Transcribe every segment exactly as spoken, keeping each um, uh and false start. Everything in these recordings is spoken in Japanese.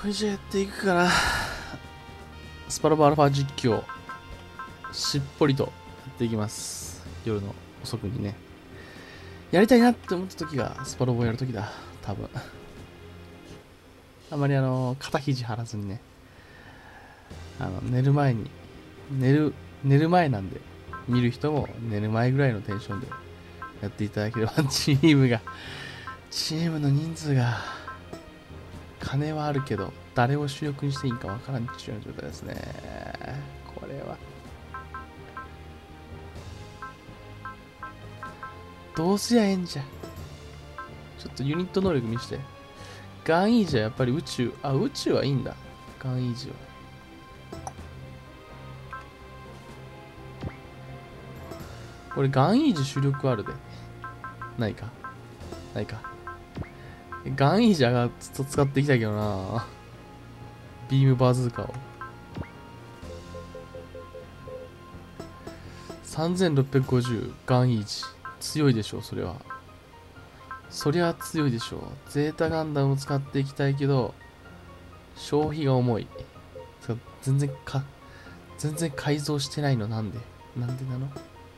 これじゃやっていくかな。スパロボアルファ実況、しっぽりとやっていきます。夜の遅くにね。やりたいなって思った時がスパロボをやる時だ。多分。あまりあの、肩肘張らずにね。あの、寝る前に、寝る、寝る前なんで、見る人も寝る前ぐらいのテンションでやっていただければ、チームが、チームの人数が、金はあるけど、誰を主力にしていいかわからんっていうような状態ですね。これは。どうすりゃええんじゃ。ちょっとユニット能力見して。ガンイージはやっぱり宇宙、あ、宇宙はいいんだ。ガンイージは。これガンイージ主力あるで。ないか。ないか。ガンイージはずっと使っていきたいけどな。ビームバズーカを。さんぜんろっぴゃくごじゅうガンイージ。強いでしょう、それは。そりゃ強いでしょう。ゼータガンダムを使っていきたいけど、消費が重い。全然か、全然改造してないのなんでなんでなの。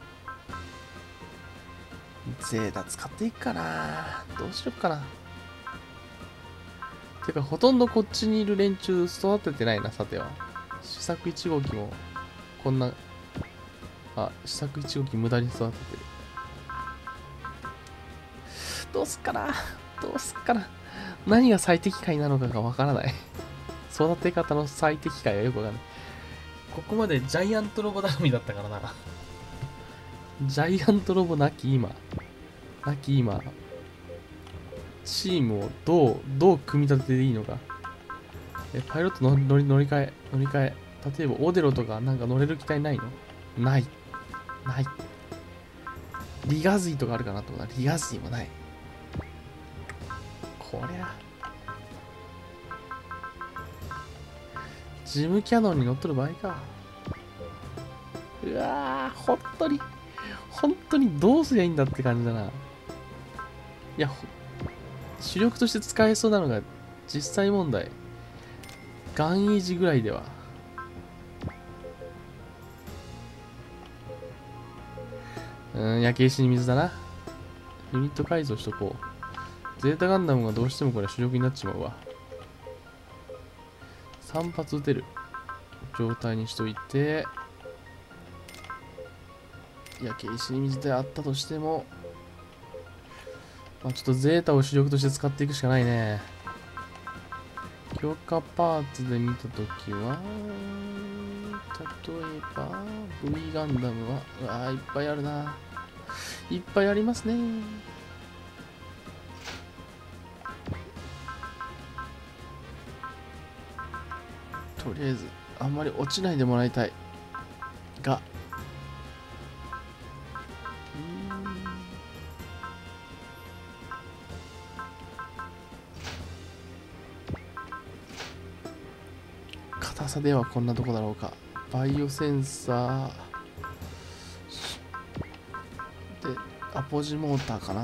ゼータ使っていくかな。どうしよっかな。てか、ほとんどこっちにいる連中育ててないな、さては。試作いち号機も、こんな、あ、試作いち号機無駄に育ててる。どうすっかな。どうすっかな。何が最適解なのかがわからない。育て方の最適解がよくわかんない。ここまでジャイアントロボ頼みだったからな。ジャイアントロボなき今。なき今。チームをどう、どう組み立てていいのか。え、パイロットの乗り、乗り換え、乗り換え。例えば、オデロとかなんか乗れる機体ないの？ない。ない。リガズイとかあるかなと思ったら、リガズイもない。こりゃ。ジムキャノンに乗っとる場合か。うわー、本当に、本当にどうすりゃいいんだって感じだな。いや、主力として使えそうなのが、実際問題。ガンイージぐらいでは。うーん、焼け石に水だな。ユニット改造しとこう。ゼータガンダムがどうしてもこれ主力になっちまうわ。さん発撃てる状態にしといて、焼け石に水であったとしても、まあ、ちょっとゼータを主力として使っていくしかないね。強化パーツで見たときは、例えば、V ガンダムは、うわー、いっぱいあるな。いっぱいありますね。とりあえず、あんまり落ちないでもらいたい。が、硬さではこんなとこだろうか。バイオセンサーでアポジモーターかな。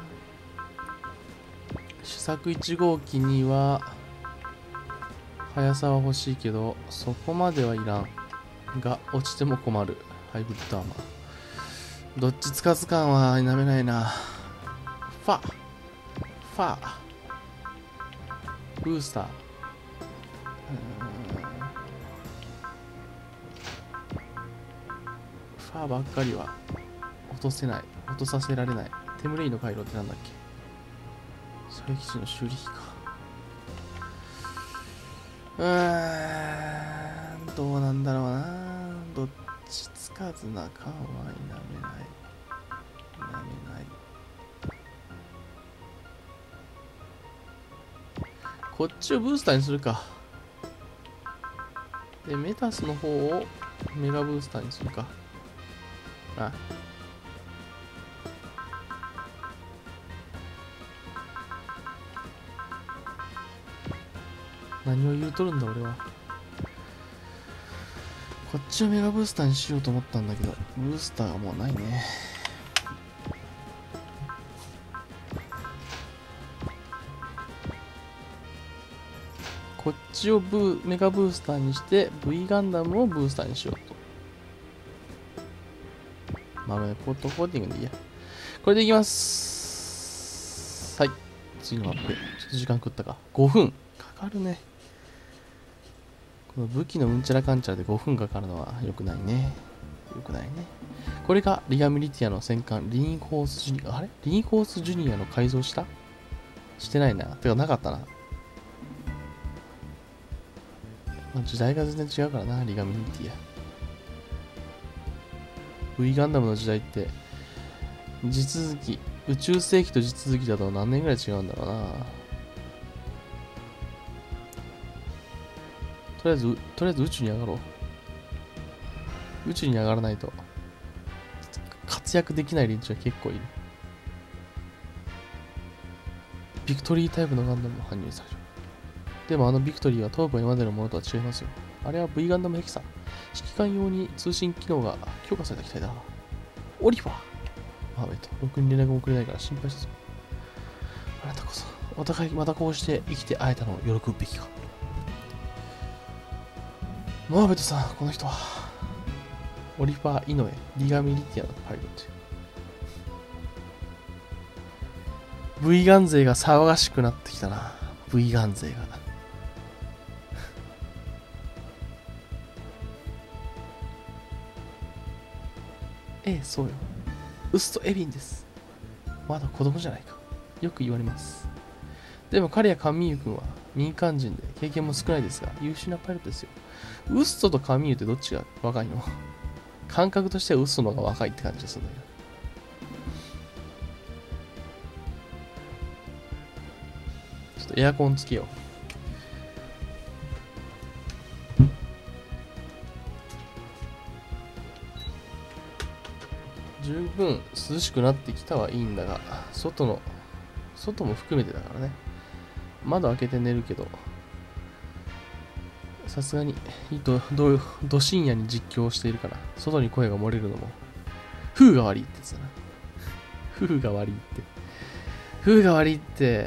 試作いち号機には速さは欲しいけどそこまではいらんが、落ちても困るハイブリッドアーマー。どっちつかず感は否めないな。ファファブースター、ファーばっかりは落とせない、落とさせられない。テムレイの回路ってなんだっけ。射撃時の修理費か。うーん、どうなんだろうな。どっちつかずな感は否めない否めない。こっちをブースターにするか。でメタスの方をメガブースターにするか。あ、何を言うとるんだ俺は。こっちをメガブースターにしようと思ったんだけど、ブースターがもうないね。 こっちをブーメガブースターにして V ガンダムをブースターにしようと。まあ、ポートコーティングでいいや。これでいきます。はい。次のマップ。ちょっと時間食ったか。ごふん。かかるね。この武器のうんちゃらかんちゃらでごふんかかるのは良くないね。良くないね。これがリアミリティアの戦艦リンフォースジュニア。あれリンフォースジュニアの改造したしてないな。てかなかったな。時代が全然違うからな、リアミリティア。V ガンダムの時代って、地続き、宇宙世紀と地続きだと何年ぐらい違うんだろうな。とりあえず、とりあえず宇宙に上がろう。宇宙に上がらないと、活躍できない連中は結構いる。ビクトリータイプのガンダムも搬入される。でもあのビクトリーは頭部は今までのものとは違いますよ。あれは V ガンダムヘキサ。指揮官用に通信機能が強化された機体だ。オリファー。あ、えっと、ろくに連絡もくれないから心配したぞ。あなたこそ、お互いまたこうして生きて会えたのを喜ぶべきか。モアベトさん、この人は、オリファー・イノエ、リガミリティアのパイロット。V ガン勢が騒がしくなってきたな。V ガン勢が。ええ、そうよ。ウスト・エビンです。まだ子供じゃないか。よく言われます。でも彼やカミーユ君は民間人で経験も少ないですが、優秀なパイロットですよ。ウストとカミーユってどっちが若いの？感覚としてはウストの方が若いって感じがするんだけど。ちょっとエアコンつけよう。十分涼しくなってきたはいいんだが、外の、外も含めてだからね。窓開けて寝るけど、さすがに、ど、ど、ど深夜に実況しているから、外に声が漏れるのも、風が悪いってやつだな。風が悪いって。風が悪いって、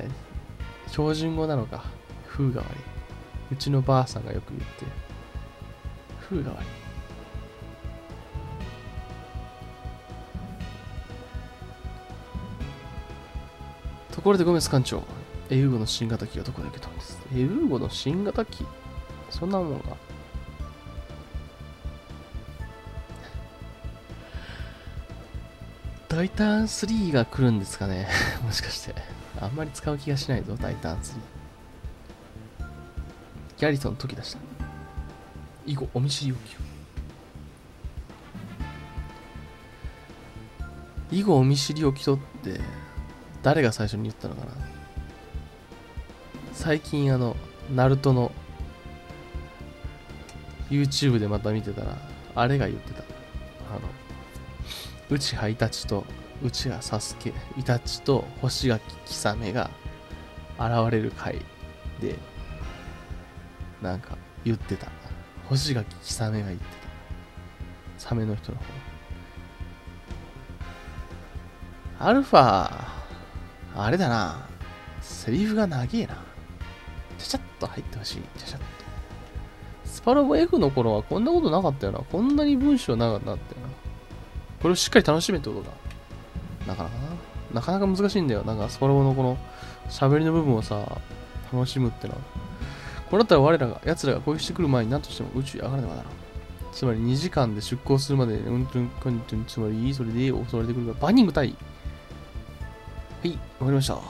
標準語なのか。風が悪い。うちのばあさんがよく言って、風が悪い。ところでゴメス艦長、エウーゴの新型機はどこで受けたんです？エウーゴの新型機？そんなもんが。タイタンスリーが来るんですかねもしかして。あんまり使う気がしないぞ、タイタンスリー。ギャリソン時出した。以後、お見知りおきを。以後、お見知りおきとって、誰が最初に言ったのかな。最近あの、ナルトの YouTube でまた見てたら、あれが言ってた。あの、内葉イタチと内葉サスケ、イタチと干し柿キサメが現れる回で、なんか言ってた。干し柿キサメが言ってた。サメの人の方。アルファ、あれだな。セリフが長えな。ちゃちゃっと入ってほしい。ちゃちゃっと。スパロボ F の頃はこんなことなかったよな。こんなに文章長くなったよな。これをしっかり楽しめってことだ。なかなかな。なかなか難しいんだよ。なんかスパロボのこの喋りの部分をさ、楽しむってのは。これだったら我らが、奴らが攻撃してくる前に何としても宇宙へ上がらねばならん。つまりにじかんで出航するまで、うんとんかんとん、つまりそれで襲われてくるから、バニング対。はい、わかりました。ほ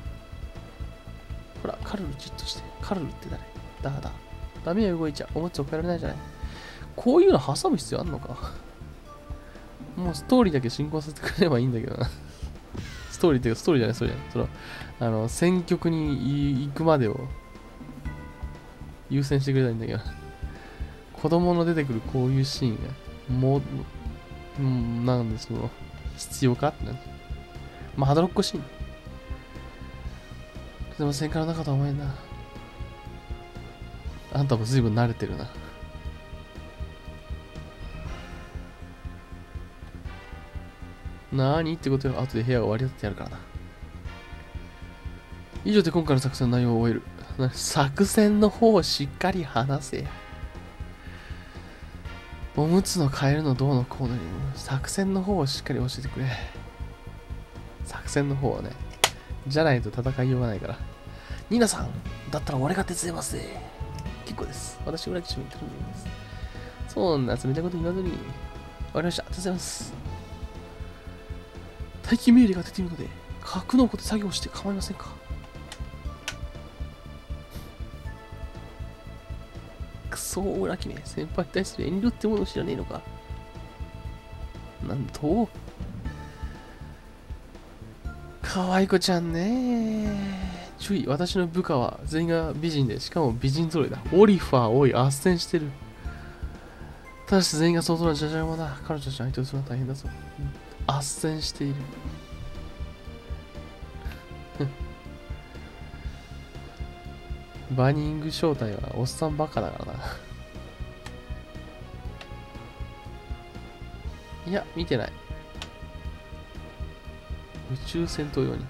ら、カルルじっとして。カルルって誰？だだ。ダメよ動いちゃ。おむつを変えられないじゃない。こういうの挟む必要あんのか。もうストーリーだけ進行させてくれればいいんだけどな。ストーリーっていうか、ストーリーじゃない、ストーリーじゃない。その、あの、選曲に行くまでを優先してくれたいんだけど。子供の出てくるこういうシーンが、もう、うん、なんでその、必要かってなる。まあ、ハドロッコシーン。でも戦艦の中とは思えんな。あんたも随分慣れてるな。なーにってことよ。後で部屋を割り当ててやるからな。以上で今回の作戦の内容を終える。 作戦の方をしっかり話せや。おむつの変えるのどうのこうのにも作戦の方をしっかり教えてくれ。作戦の方はね。じゃないと戦いようがないから。ニーナさん、だったら俺が手伝いますぜ。結構です。私、裏基地に頼んでいます。そんな冷たいこと言わずに。わかりました。手伝います。待機命令が出ているので、格納庫で作業して構いませんか。くそー、裏決め。先輩に対する遠慮ってものを知らねえのか。なんとかわいこちゃんね。注意、私の部下は全員が美人で、しかも美人揃いだ。オリファー、おい、斡旋してる。ただし全員が相当なじゃじゃ馬だ。彼女たちの相手をするのは大変だぞ。斡旋している。バーニング正体はおっさんバカだからな。いや、見てない。宇宙戦闘用に。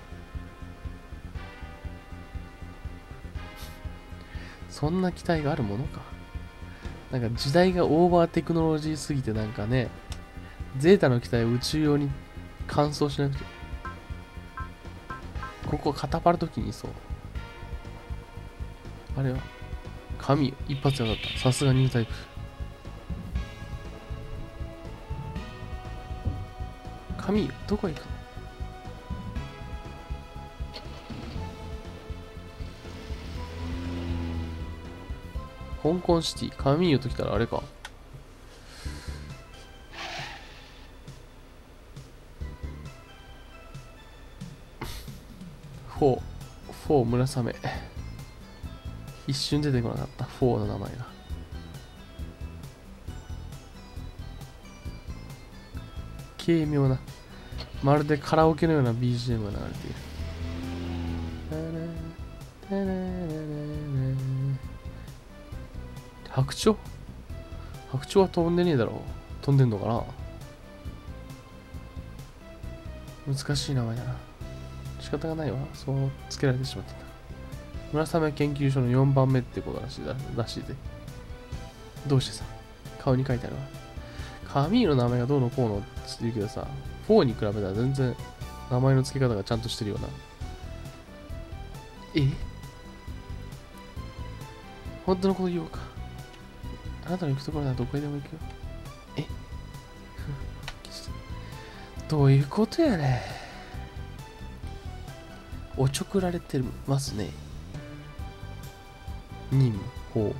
そんな機体があるものか。なんか時代がオーバーテクノロジーすぎてなんかね、ゼータの機体を宇宙用に乾燥しなくて。ここ固まるときにそう。あれは神一発で分かった。さすがニュータイプ。神どこへ行くの。香港シティ、カミーユと来たらあれか。フォー、フォー村雨。一瞬出てこなかった、フォーの名前が。軽妙な、まるでカラオケのような ビージーエム が流れている。白鳥白鳥は飛んでねえだろう。飛んでんのかな。難しい名前だな。仕方がないわ。そうつけられてしまったんだ。村雨研究所のよんばんめってことらしいだらしいで。どうしてさ、顔に書いてあるわ。カミーの名前がどうのこうのって言うけどさ、フォーに比べたら全然名前の付け方がちゃんとしてるような。え本当のこと言おうか。あなたの行くところならどこへでも行くよ。えどういうことやね。おちょくられてますね。任務、ほ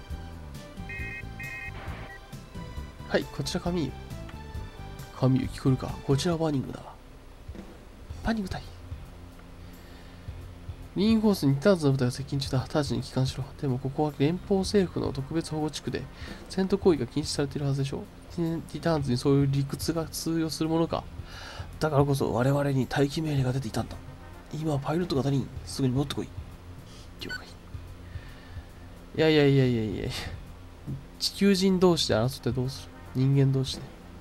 う。はい、こちらカミーユ。カミーユ聞こえるか。こちらバニングだ。バニング隊。リインフォースにティターンズの部隊が接近中だ。直ちに帰還しろ。でもここは連邦政府の特別保護地区で、戦闘行為が禁止されているはずでしょう。ティターンズにそういう理屈が通用するものか。だからこそ我々に待機命令が出ていたんだ。今はパイロット方にすぐに戻ってこい。了解。いやいやいやいやいや地球人同士で争ってどうする。人間同士で。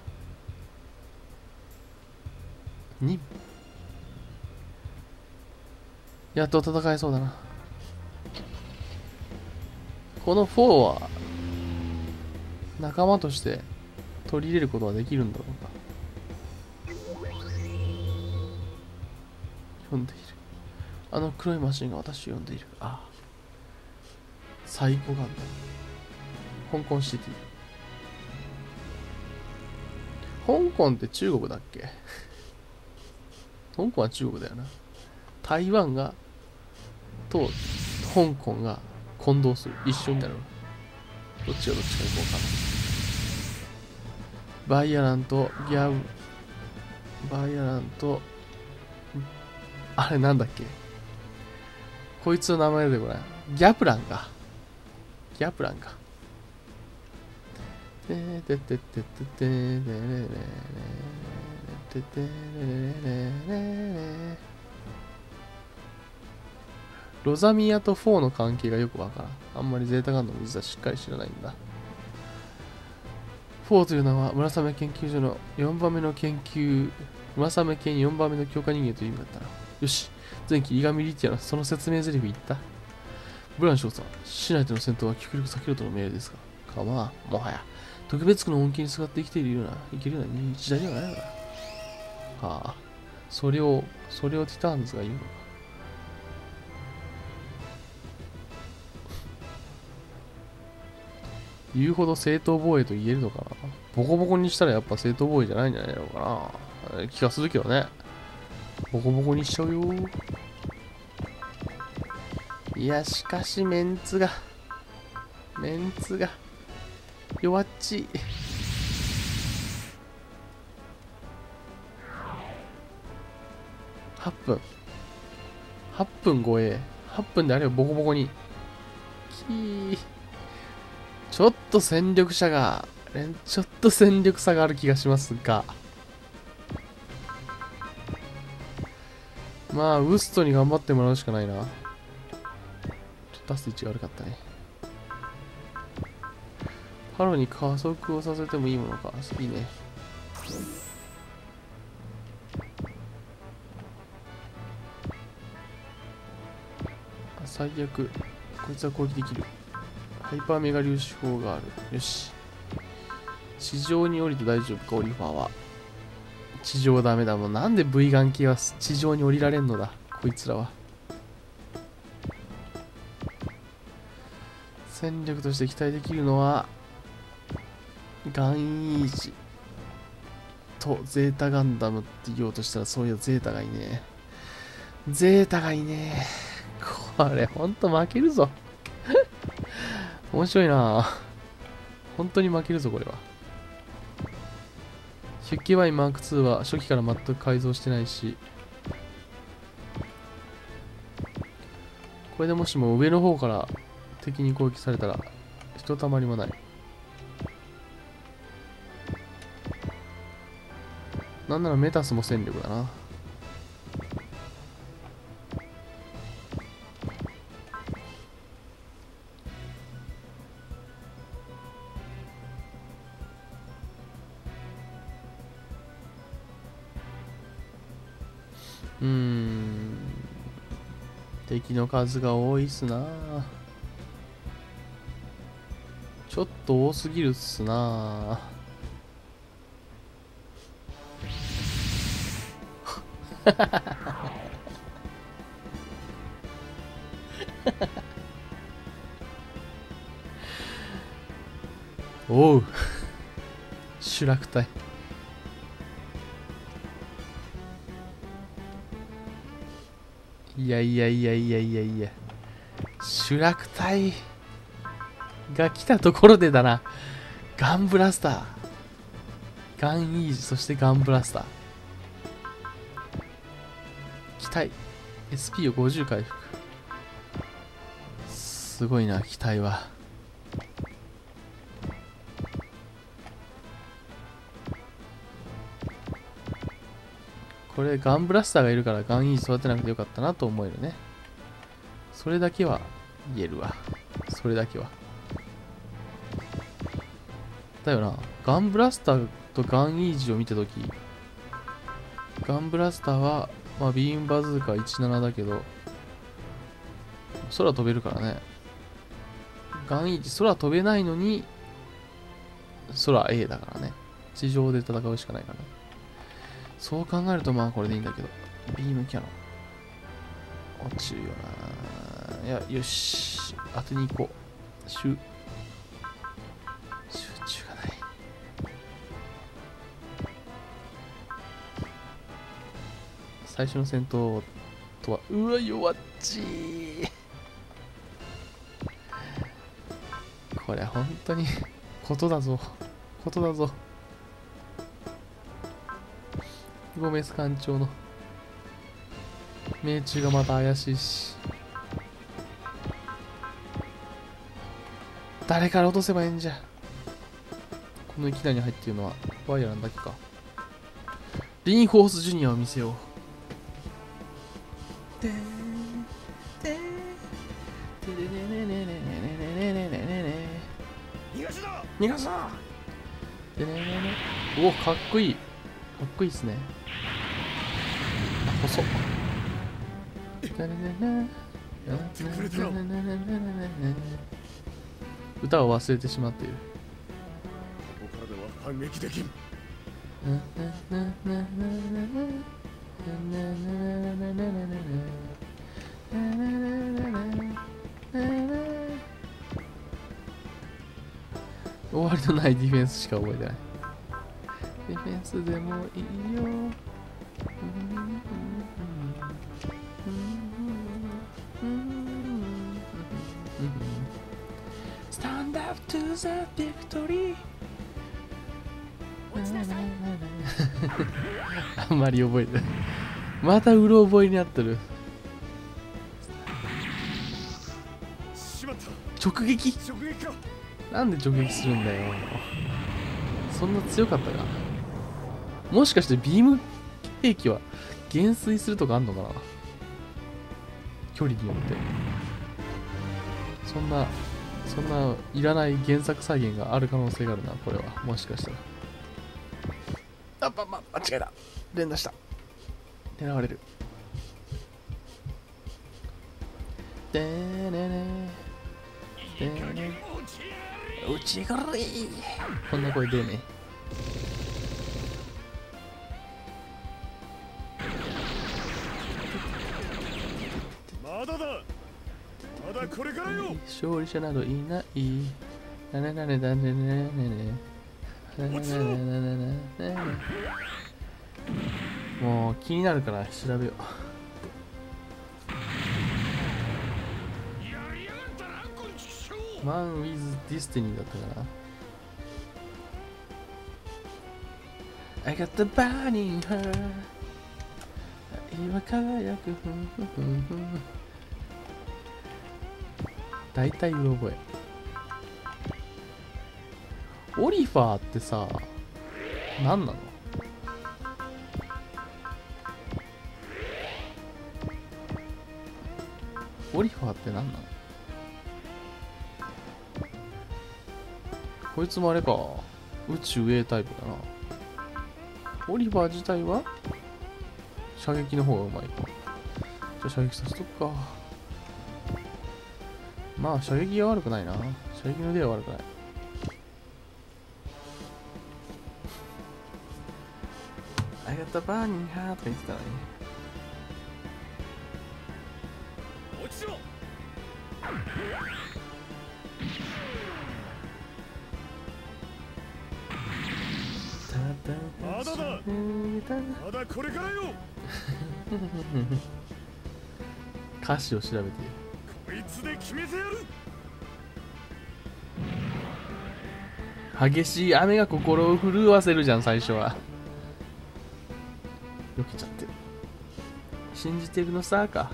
任務やっと戦えそうだな。このフォーは仲間として取り入れることはできるんだろうか。呼んでいる。あの黒いマシンが私を呼んでいる。ああ。サイコガンだ。香港シティ。香港って中国だっけ。香港は中国だよな。台湾がと香港が混同する。一緒になる。どっちがどっちか行こうかな。バイアランとギャウ、バイアランと、あれなんだっけ。こいつの名前でこれ。ギャプランか。ギャプランか。てててててててれれれれててれれれれ。ロザミアとフォーの関係がよくわからん。あんまりゼータガンダム実はしっかり知らないんだ。フォーという名は村雨研究所のよんばんめの研究、村雨研よんばんめの強化人間という意味だったな。よし、前期イガミリティアのその説明台詞言った。 ブラン少佐、市内での戦闘は極力避けろとの命令ですが、かまあ、もはや、特別区の恩恵にすがって生きているような、生きるような時代ではないのだ。はあ、それを、それをティターンズが言うのか。言うほど正当防衛と言えるのかな。ボコボコにしたらやっぱ正当防衛じゃないんじゃないのかな。気がするけどね。ボコボコにしちゃうよ。いや、しかしメンツが、メンツが、弱っちい。はっぷん。はっぷん護衛。はっぷんであればボコボコに。きー。ちょっと戦力差が、ちょっと戦力差がある気がしますが。まあ、ウストに頑張ってもらうしかないな。ちょっと出す位置が悪かったね。パロに加速をさせてもいいものか。いいね。最悪、こいつは攻撃できる。ハイパーメガ粒子砲がある。よし。地上に降りて大丈夫か、オリファーは。地上ダメだ。もうなんで V ガン系は地上に降りられんのだ、こいつらは。戦力として期待できるのは、ガンイージとゼータガンダムって言おうとしたら、そういうゼータがいねえ。ゼータがいねえ。これほんと負けるぞ。面白いな。本当に負けるぞ、これは。ヒュッケワインマークツーは初期から全く改造してないし、これでもしも上の方から敵に攻撃されたら、ひとたまりもない。なんならメタスも戦力だな。うーん。敵の数が多いっすな。ちょっと多すぎるっすな。おう。主楽隊。いやいやいやいやいやいや。主楽隊が来たところでだな。ガンブラスター。ガンイージ、そしてガンブラスター。期待。エスピー をごじゅう回復。すごいな、期待は。これガンブラスターがいるからガンイージ育てなくてよかったなと思えるね。それだけは言えるわ。それだけは。だよな。ガンブラスターとガンイージを見たとき、ガンブラスターは、まあ、ビームバズーカじゅうななだけど、空飛べるからね。ガンイージ空飛べないのに、空 A だからね。地上で戦うしかないからね。そう考えるとまあこれでいいんだけど、ビームキャノン落ちるよな。いや、よし、当てに行こう。集集中がない。最初の戦闘とは、うわ、弱っちー。これ本当にことだぞ、ことだぞ。ゴメス艦長の命中がまた怪しいし、誰から落とせばいいんじゃ。この域内に入っているのはワイヤランだけか。リンフォースジュニアを見せよう。逃がすな。おお、かっこいい。かっこいいっすね。あ、細っ。 歌を忘れてしまっている。 ここからでは反撃できん。 終わりのないディフェンスしか覚えてない。ディフェンスでもいいよ。Stand up to the victory あんまり覚えてない。またうろ覚えになってる。 しまった。 直撃直撃か。 なんで直撃するんだよ。そんな強かったか。もしかしてビーム兵器は減衰するとかあんのかな、距離によって。そんなそんないらない原作再現がある可能性があるな、これは。もしかしたら。あ、ま、ま、間違えた。連打した。狙われる。でーねねでーねうちがるい。こんな声出ねまだだ。まだこれからよ。 勝利者などいない。なねなねだねねねねもう気になるから調べよう。マン・ウィズ・ディスティニーだったかな。I got the burning heart 今輝くふんふんふんふん。大体うろ覚え。オリファーってさ、何なの？オリファーって何なの？こいつもあれか、宇宙 A タイプだな。オリファー自体は射撃の方がうまいか。じゃあ射撃させとくか。まあ射撃は悪くないな。射撃の腕は悪くない。I got the burning heart とか言ってたのに。 落ちろ。まだだ。まだこれからよ。 歌詞を調べている。 こいつで決めてやる。 激しい雨が心を震わせるじゃん、最初は。避けちゃってる。信じてるのさか。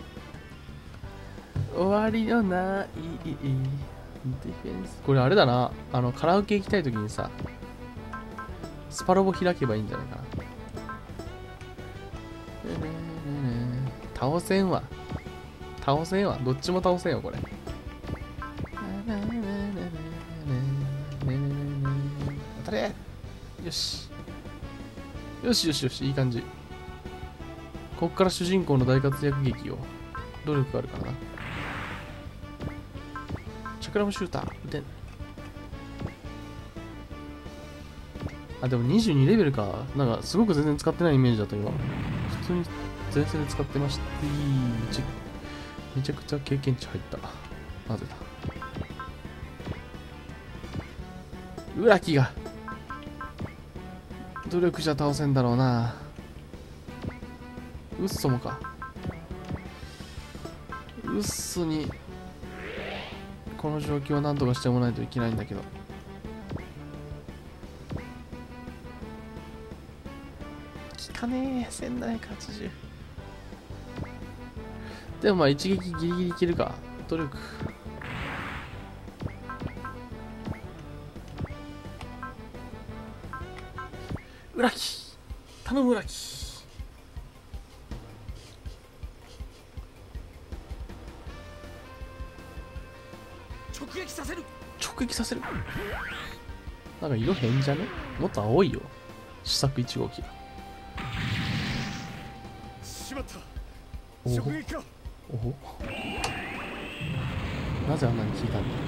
終わりのないディフェンス。これあれだな、あのカラオケ行きたいときにさ、スパロボ開けばいいんじゃないかな。倒せんわ。倒せんわ。どっちも倒せんよ、これ。当たれ。よし。よしよしよし、いい感じ。こっから主人公の大活躍劇を。努力があるからな。チャクラムシューター。撃てん。あ、でもにじゅうにレベルか。なんか、すごく全然使ってないイメージだったけど、普通に前線で使ってまして、めちゃめちゃくちゃ経験値入った。なぜだ。浦木が努力じゃ倒せんだろうな。ウッソもか。ウッソにこの状況を何とかしてもらわないといけないんだけど。効かねえ。せんななひゃくはちじゅう。でもまあ一撃ギリギリいけるか。努力。浦木頼む。浦木直撃させる。 直撃させる。なんか色変じゃね？もっと青いよ。試作いち号機が。 しまった。 おお。 直撃か。 おほ、なぜあんなに効いたんだ。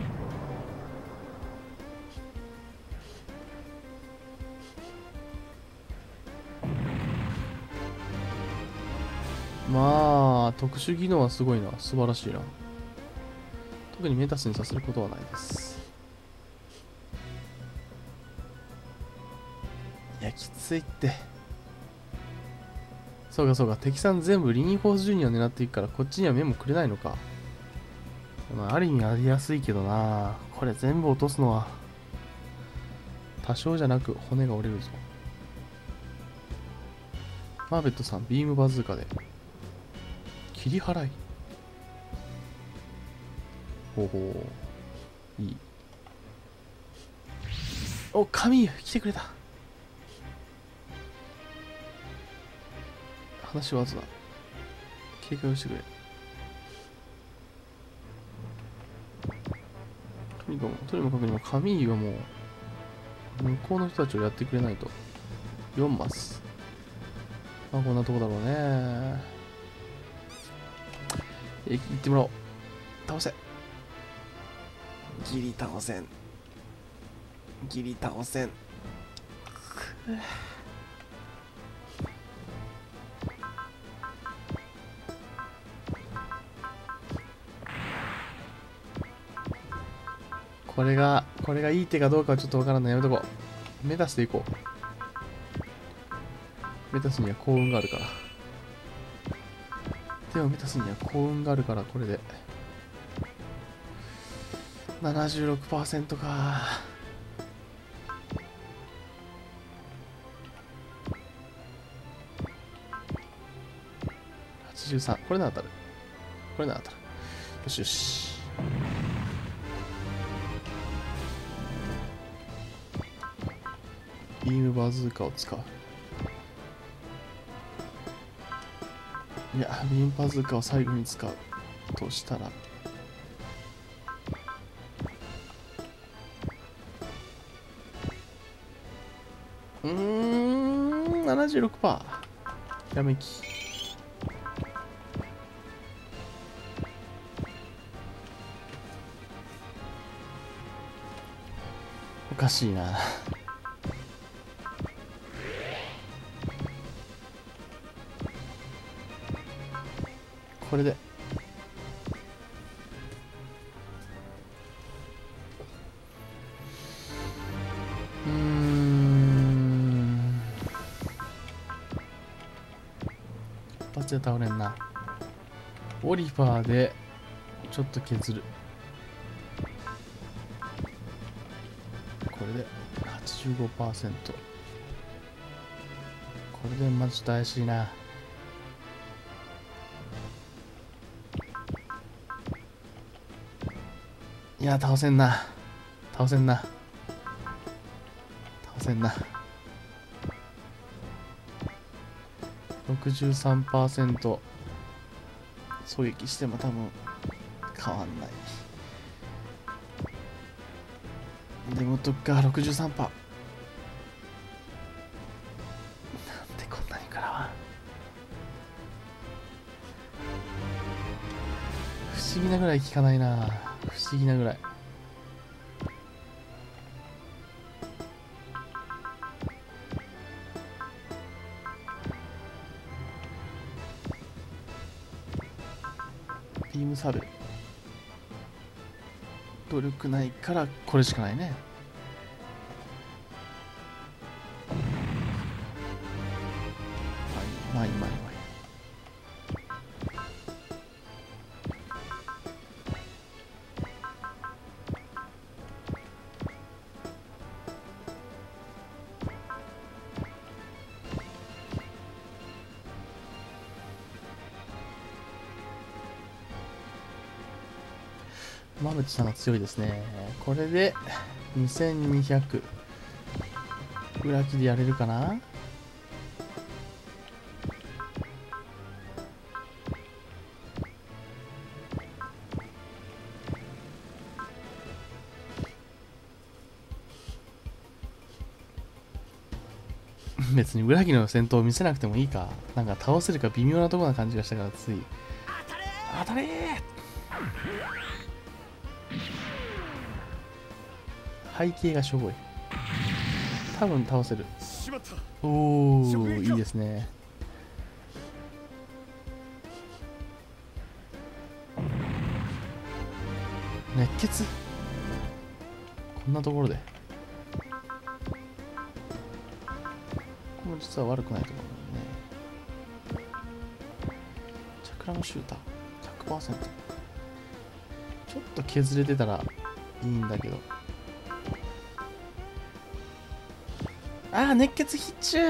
まあ特殊技能はすごいな。素晴らしいな。特にメタスにさせることはないです。いやきついって。そうかそうか、敵さん全部リニーフォースジュニアを狙っていくから、こっちには目もくれないのか。まあ、ある意味やりやすいけどな。これ全部落とすのは多少じゃなく骨が折れるぞ。マーベットさんビームバズーカで切り払い。ほうほう、いい。お、神来てくれた。話はずだ。警戒をしてくれ。とにかくとにもかくにもカミーユはもう向こうの人たちをやってくれないと。よんマス。まあこんなとこだろうね。え、行ってもらおう。倒せ。ギリ倒せん。ギリ倒せん。これが、これがいい手かどうかはちょっとわからない。やめとこう。メタスでいこう。メタスには幸運があるから。でもメタスには幸運があるから、これで。ななじゅうろくパーセント か。はちじゅうさん。これなら当たる。これなら当たる。よしよし。ビームバズーカを使う。いや、ビームバズーカを最後に使うとしたら、うーん、ななじゅうろくパーセント。やめき。おかしいな。これでうーん一発で倒れんな。オリファーでちょっと削る。これで はちじゅうごパーセント。 これでまずちょっと怪しいな。いや倒せんな。倒せんな。倒せんな。ろくじゅうさんパーセント 狙撃しても多分変わんない。でもどっか ろくじゅうさんパーセント。なんでこんなに食らわん。不思議なぐらい効かないな。不思議なぐらい。ビームサベル努力ないからこれしかないね。まあいいまあいいまあいいまあいい。マーベットさんが強いですね。これでにせんにひゃく裏切りやれるかな。別に裏切りの戦闘を見せなくてもいいか。なんか倒せるか微妙なところな感じがしたからつい当たれー。背景がしょぼい。多分倒せる。 しまった。 おお、いいですね。熱血、こんなところで。ここも実は悪くないところだね。チャクラのシューター ひゃくパーセント。 ちょっと削れてたらいいんだけど。ああ、熱血必中。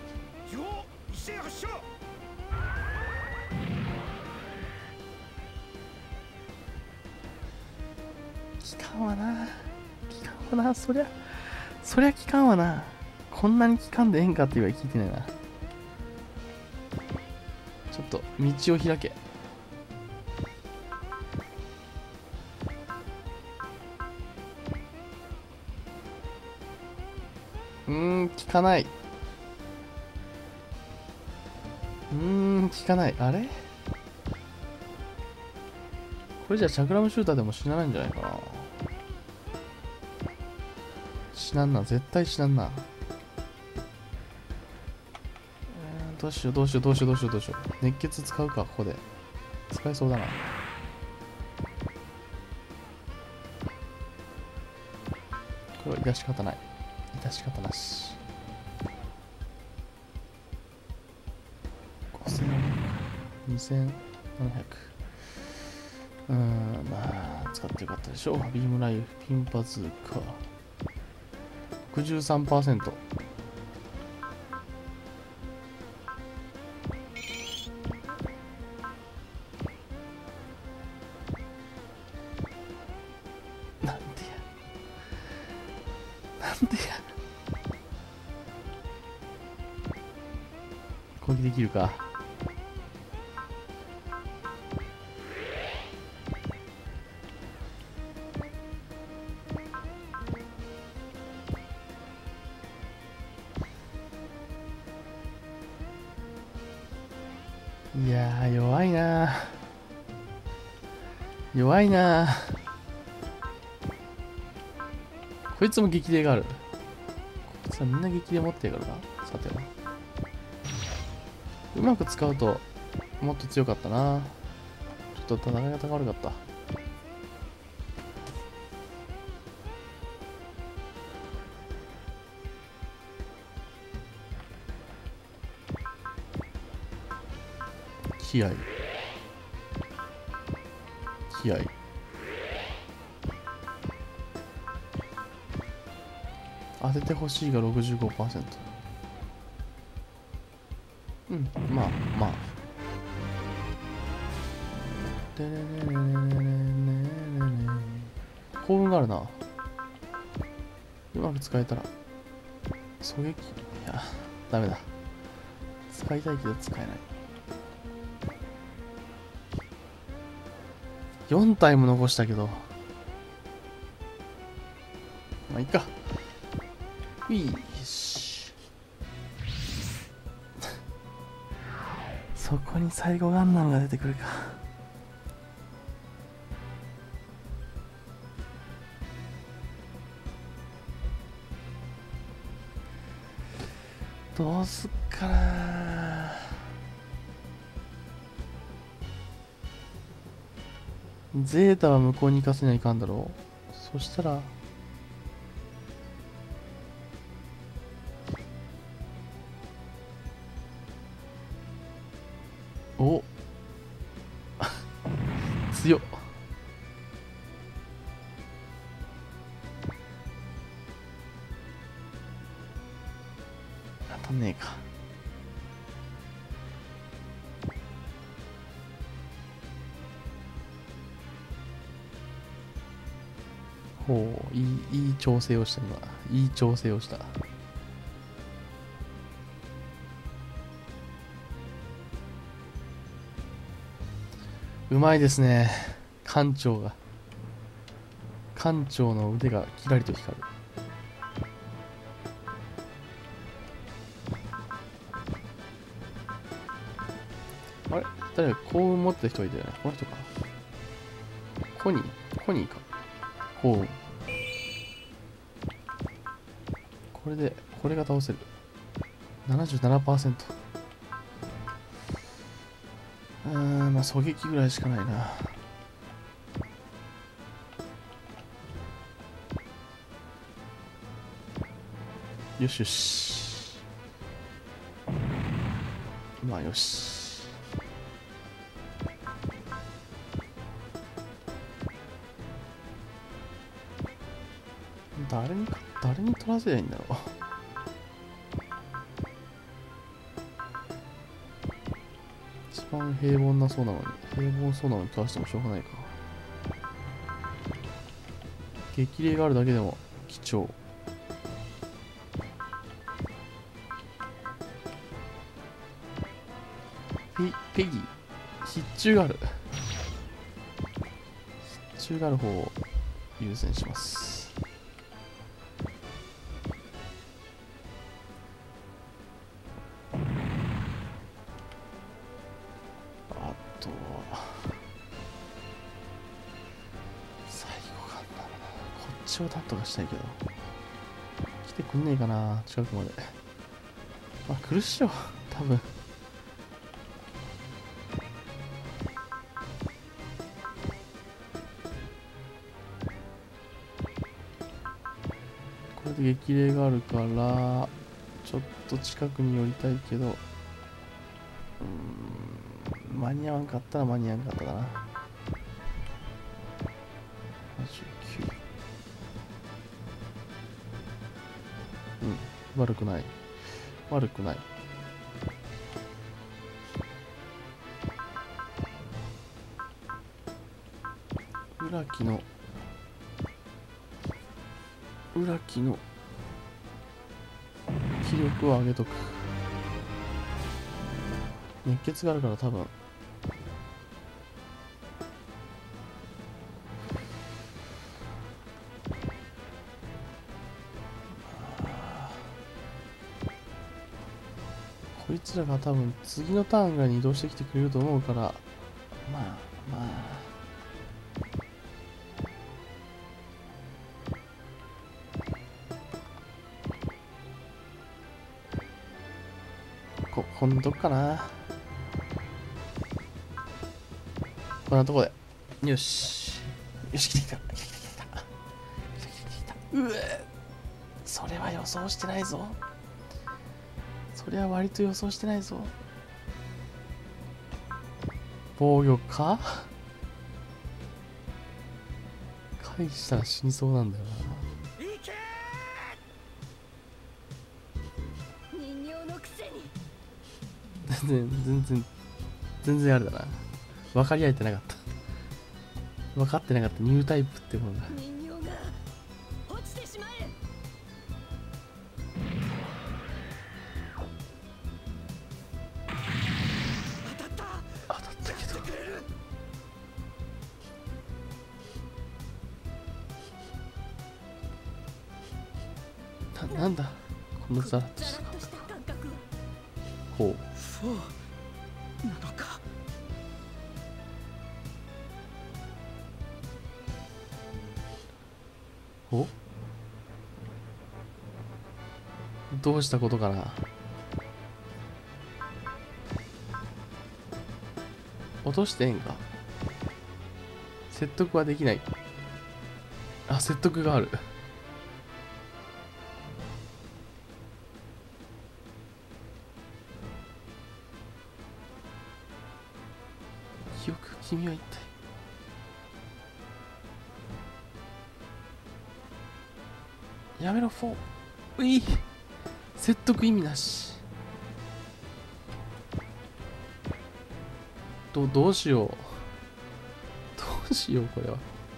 効かんわな。効かんわな。そりゃそりゃ効かんわな。こんなに効かんでええんかって言われ聞いてないな。ちょっと道を開け。うーん、効かない。うーん、効かない。あれこれじゃチャクラムシューターでも死なないんじゃないかな。死なんな。絶対死なんな。えー、どうしようどうしようどうしようどうしようどうしよう。熱血使うか、ここで。使えそうだな。これは致し方ない。致し方なし。ごせんにせんななひゃく。うーん、まあ、使ってよかったでしょう。ビームライフ、ピンパズーカ。ろくじゅうさんパーセント。なんでや。なんでや。攻撃できるか。いやー、弱いな。弱いな。こいつも激励がある。こいつはみんな激励持ってるからな。さては。うまく使うともっと強かったな。ちょっと戦い方が悪かった。気合い。気合い。当ててほしいが ろくじゅうごパーセント。うん、まあまあ。幸運があるな。うまく使えたら。狙撃、いや、ダメだ。使いたいけど使えない。よん体も残したけど。まあいいか。ういし。そこに最後ガンダムが出てくるか。どうすっかな。ゼータは向こうに行かせないかんだろう。そしたらお強っ。当たんねえか。ほう、いい、いい調整をした今。いい調整をした。うまいですね。艦長が。艦長の腕がキラリと光る。あれ誰か幸運持ってた人がいたよね。この人か。コニーコニーか。幸運。これで、これが倒せる。ななじゅうななパーセント。うーん、まあ狙撃ぐらいしかないな。よしよし。まあよし。誰にか、誰に取らせりゃいいんだろう。一番平凡なそうなのに、平凡そうなのに取らせてもしょうがないか。激励があるだけでも貴重。ペペギー、必中がある。必中がある方を優先します。あとは最後がな、こっちをなんとかしたいけど来てくんねえかな、近くまで。まあ来るっしょ多分。これで激励があるからちょっと近くに寄りたいけど、うーん、間に合わんかったら間に合わんかったかな。ななじゅうきゅう。うん、悪くない悪くない。浦木の浦木の気力を上げとく。熱血があるから多分こいつらが多分次のターンぐらいに移動してきてくれると思うから、まあまあここんなとこかな。こんなとこでよしよし、来てきた来てきた来てきた来てきた。うえ、それは予想してないぞ。それは割と予想してないぞ。防御か返したら死にそうなんだよな。全然全然全然あれだな。分かり合えてなかった。分かってなかったニュータイプってものが。 人形が落ちてしまえ。当たった当たったけどな、なんだこのザラッとした感覚。ほう、 フォーなのか。 お、どうしたことかな。落としてええんか。説得はできない。あ、説得がある。記憶、君は一体。やめろ、フォー。うい、説得意味なし。ど、どうしよう。どうしよう、これは。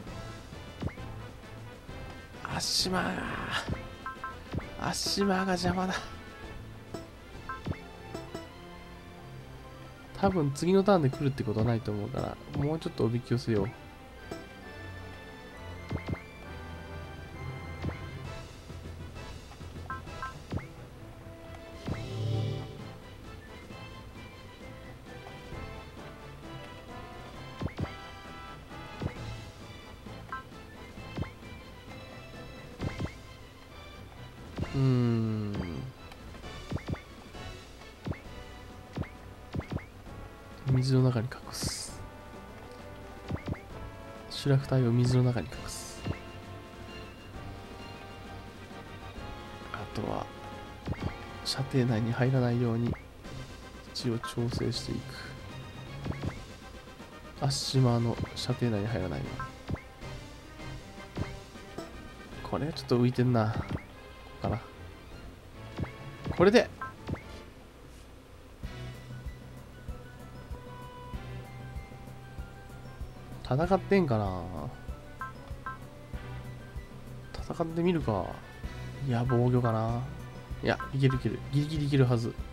足間が、足間が邪魔だ。多分次のターンで来るってことはないと思うから、もうちょっとおびき寄せよう。 うーん。水の中に隠す。主落体を水の中に隠す。あとは射程内に入らないように位置を調整していく。足島の射程内に入らないように。これはちょっと浮いてんな。ここかな。これで戦ってんかな。戦ってみるか。いや、防御かな。いや、いけるいける。ギリギリいけるはず。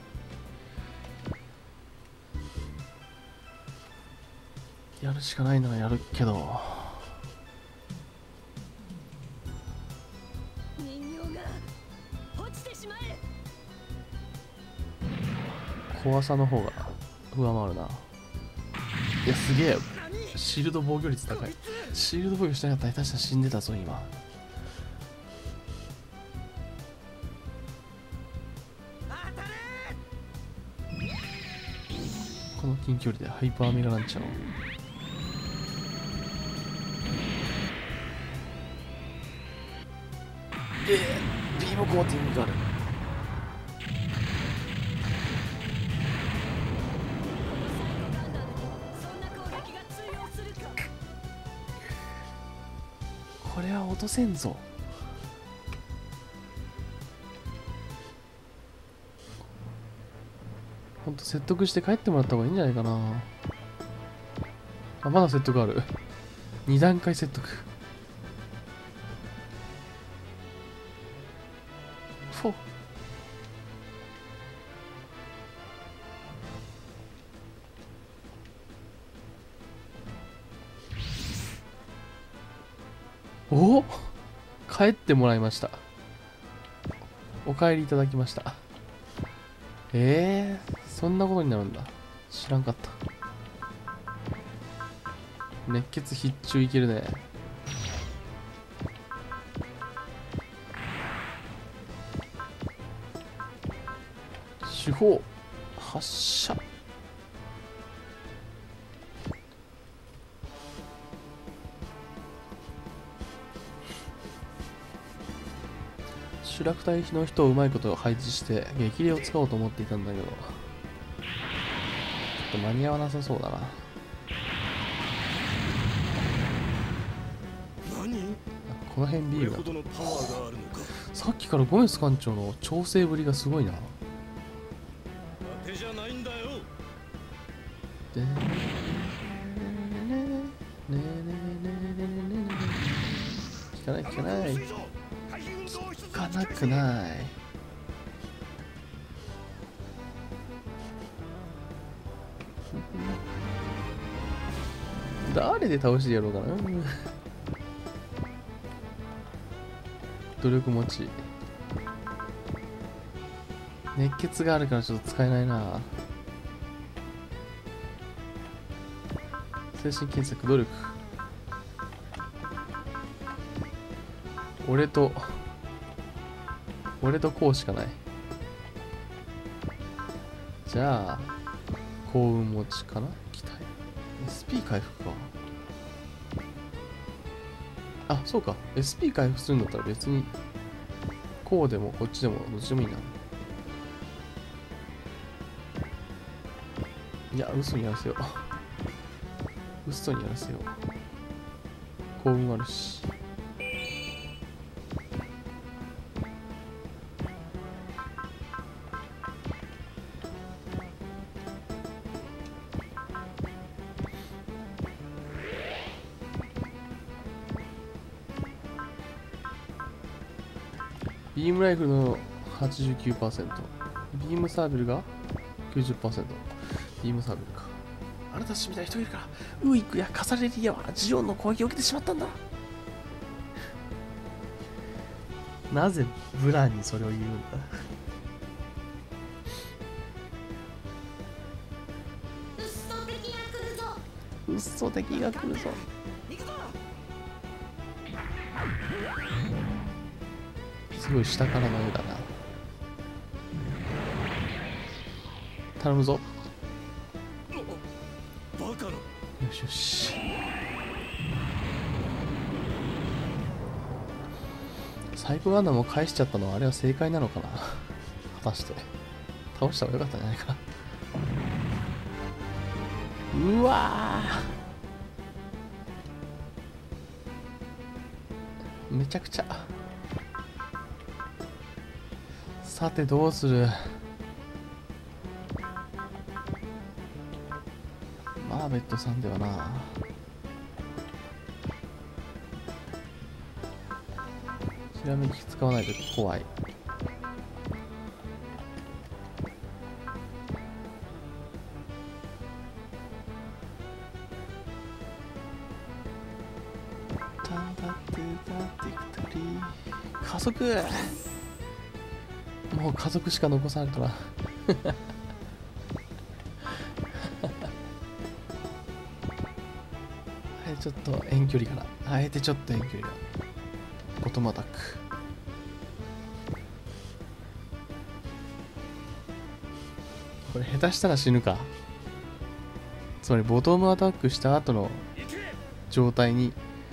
やるしかないのはやるけど。 人形が落ちてしまえ。 怖さの方が上回るな。いや、すげえ。シールド防御率高い。シールド防御してなかったら下手したら死んでたぞ、今。この近距離でハイパーメガランチャーを。えー、ビームコーティングがある。これは落とせんぞ。ほんと説得して帰ってもらった方がいいんじゃないかな。あ、まだ説得ある。に段階説得。フォおお、帰ってもらいました。お帰りいただきました。えー、そんなことになるんだ。知らんかった。熱血必中いけるね。手法発射。主落隊の人をうまいこと配置して激励を使おうと思っていたんだけど、ちょっと間に合わなさそうだな。 何？ この辺ビールだ。 これほどのパワーがあるのか。 さっきからゴメス艦長の調整ぶりがすごいな。 当てじゃないんだよ。 でねねねねねねねね。聞かない聞かない。聞かなくない。誰で倒してやろうかな。努力持ち。熱血があるからちょっと使えないな。精神検索努力。俺と俺とこうしかない。じゃあ幸運持ちかな。期待 エスピー 回復か。あ、そうか。 エスピー 回復するんだったら別にこうでもこっちでもどっちでもいいな。いや、嘘にやらせよう。嘘にやらせよう。幸運あるし。ビームライフルの はちじゅうきゅうパーセント、 ビームサーベルが きゅうじゅっパーセント。 ビームサーベルか。あなたたちみたいな人いるからウーイックやカサレリアはジオンの攻撃を受けてしまったんだ。なぜブランにそれを言うんだ。うっそ敵が来るぞ。 すごい下からの絵だな。頼むぞ。 バカな。 よしよし。サイコガンダムを返しちゃったのはあれは正解なのかな。果たして倒した方が良かったんじゃないかな。うわー、めちゃくちゃ。さてどうする。マーベットさんではな。ひらめき使わないと怖い。加速。もう家族しか残さんから。ちょっと遠距離かな。あえてちょっと遠距離が。ボトムアタック。これ下手したら死ぬか。つまりボトムアタックした後の状態に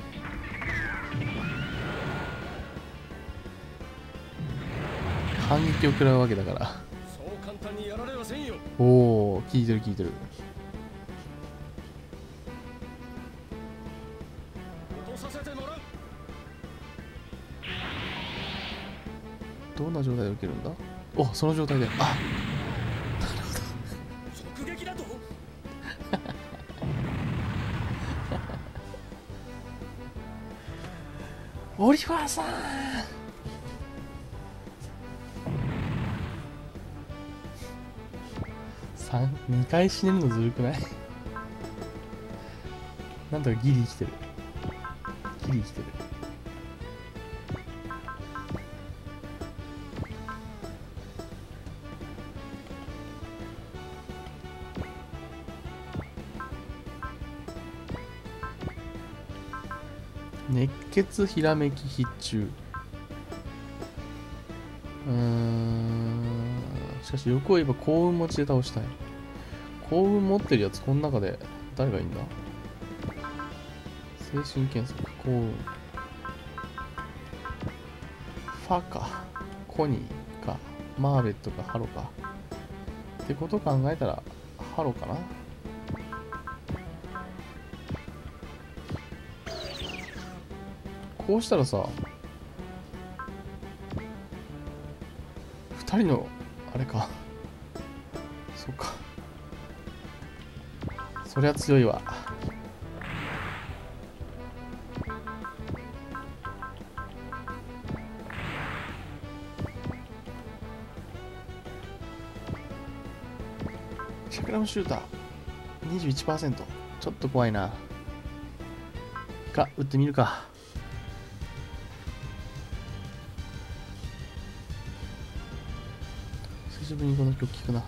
反撃を食らうわけだから。 そう簡単にやられませんよ。 おお、効いてる効いてる。どんな状態で受けるんだ。お、その状態で。あ、なるほど。 直撃だと。 オリファーさん。三二回死ねるのずるくない？なんとかギリ生きてる。ギリ生きてる。熱血ひらめき必中。うーん。しかし欲を言えば幸運持ちで倒したい。幸運持ってるやつこの中で誰がいいんだ。精神検索幸運。ファかコニーかマーベットかハロかってことを考えたらハロかな。こうしたらさ、二人のあれか。そうか。そりゃ強いわ。チャクラムシューター にじゅういちパーセント。ちょっと怖いな。か、撃ってみるか。久しぶりにこの曲聴くな。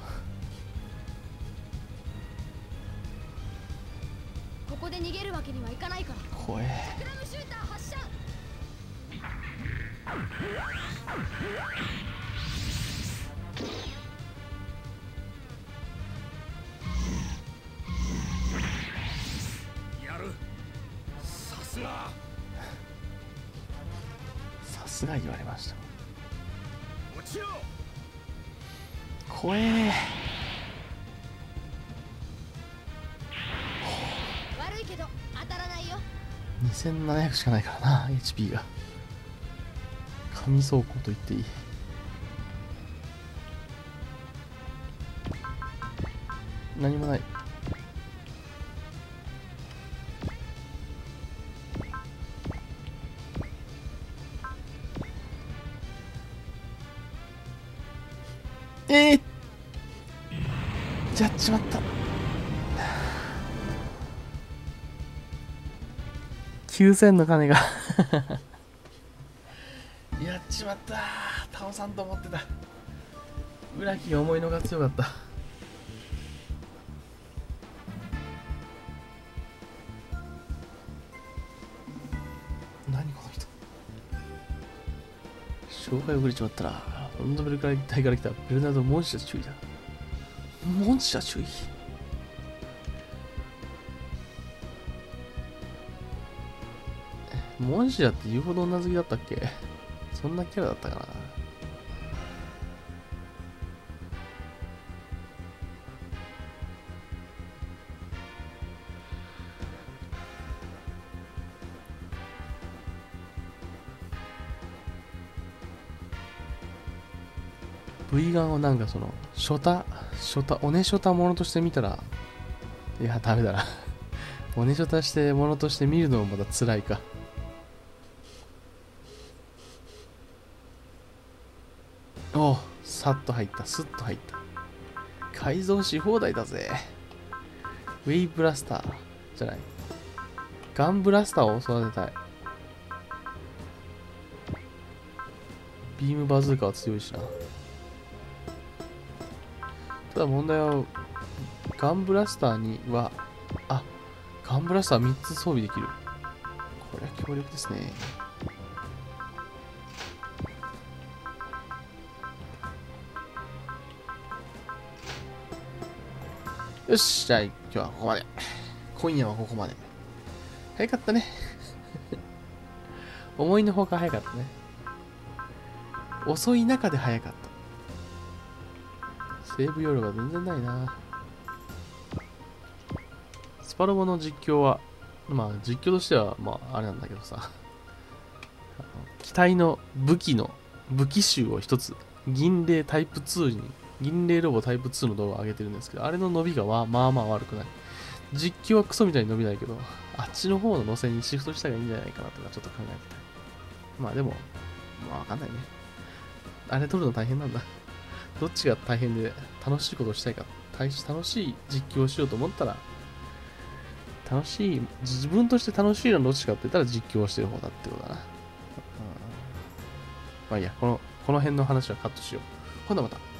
ここで逃げるわけにはいかないから。 怖え。 チャクラムシューター発射。 やる。さすが。 さすが言われました。 落ちろ。 怖え。 悪いけど当たらないよ。 にせんななひゃくしかないからな、エイチピー が。神走行と言っていい。何もない。えー、やっちまった。きゅうせんの金がやっちまった。倒さんと思ってた。浦木が思いのが強かった。何この人。 紹介遅れちまったら、ロンドベル隊から来たベルナード・モンシャ注意だ。モンシャ注意。モンシャって言うほど女好きだったっけ？そんなキャラだったかな。V ガンをなんかその、ショタ、ショタ、おねショタものとして見たら、いや、ダメだな。おねショタしてものとして見るのもまだ辛いか。おう、さっと入った、スッと入った。改造し放題だぜ。ウェイブラスターじゃない。ガンブラスターを育てたい。ビームバズーカは強いしな。ただ問題は、ガンブラスターには、あ、ガンブラスターみっつ装備できる。これは強力ですね。よし、じゃあ今日はここまで。今夜はここまで。早かったね。思いのほか早かったね。遅い中で早かった。セーブ容量が全然ないな。スパロボの実況は、まあ実況としては、まああれなんだけどさ。機体の武器の、武器集を一つ、銀霊タイプツーに、銀霊ロボタイプツーの動画を上げてるんですけど、あれの伸びがまあまあまあ悪くない。実況はクソみたいに伸びないけど、あっちの方の路線にシフトした方がいいんじゃないかなとかちょっと考えてた。まあでも、まあわかんないね。あれ撮るの大変なんだ。どっちが大変で楽しいことをしたいか。楽しい実況をしようと思ったら、楽しい、自分として楽しいのはどっちかって言ったら実況をしてる方だってことだな。うん、まあいいや、この、この辺の話はカットしよう。ほんならまた。